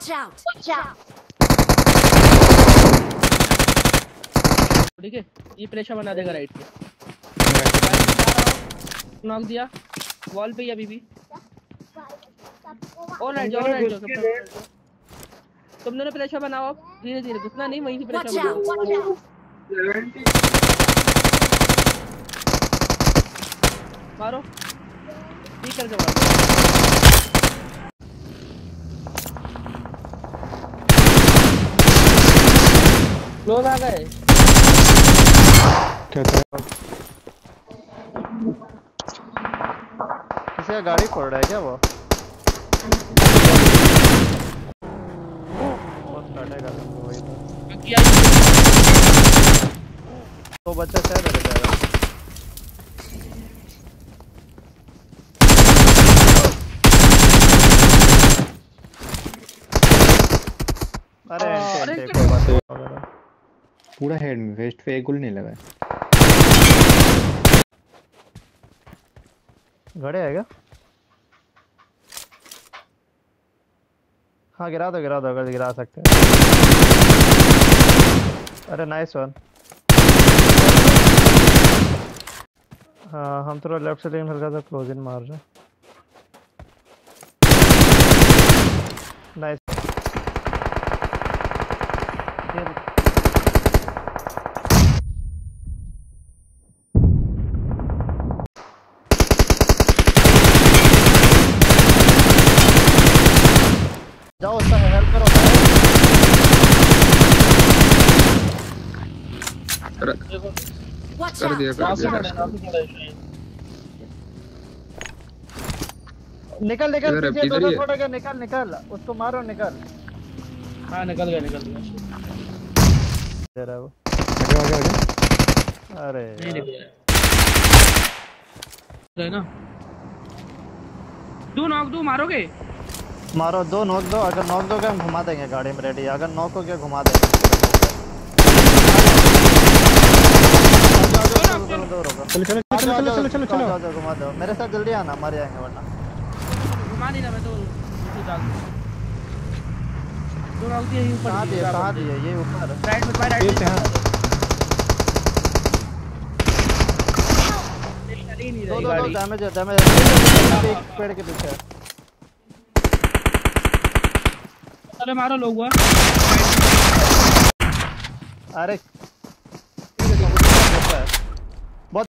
Watch out! Watch out! ठीक है, ये प्रेशर बना देगा राइट पे। नॉक दिया वॉल पे ही अभी भी। और राइट जाओ तुम दोनों प्रेशर बनाओ धीरे धीरे, घुसना नहीं, वहीं से प्रेशर बनाओ। मारो ठीक करके मारो। क्लोज आ गए क्या था? किसी का गाड़ी फोड़ रहा है क्या वो? बहुत काटेगा वही तो बच्चा शायद रह जाएगा। अरे पूरा हेड में वेस्ट पे एक गोली नहीं लगा है। घड़े है क्या? हाँ गिरा दो अगर गिरा सकते हैं। अरे नाइस वन। हाँ हम थोड़ा लेफ्ट से लेकिन हल्का सा क्लोज इन मार रहे हैं। नाइस। जाओ उसका हेल्प करो। Watch कर out! दिया निकल इधर पीछे इधर ही है। छोड़ गया। निकल उसको मारो निकल। हाँ निकल गया दे रहा है वो। आगे अरे नहीं निकला है ना। दो मारोगे? मारो दो नॉक दो। अगर नॉक दोगे हम घुमा देंगे गाड़ी में रेडी। अगर नॉक हो गया घुमा देंगे। चलो घुमा दो। मेरे साथ जल्दी आना मर जाएंगे वरना। घुमा नहीं ना मैं तो दो नॉक दिए ऊपर। कहां दिए? ये ऊपर राइट में राइट में। दो डैमेज एक पेड़ के पीछे। अरे मारो लोग हुआ। अरे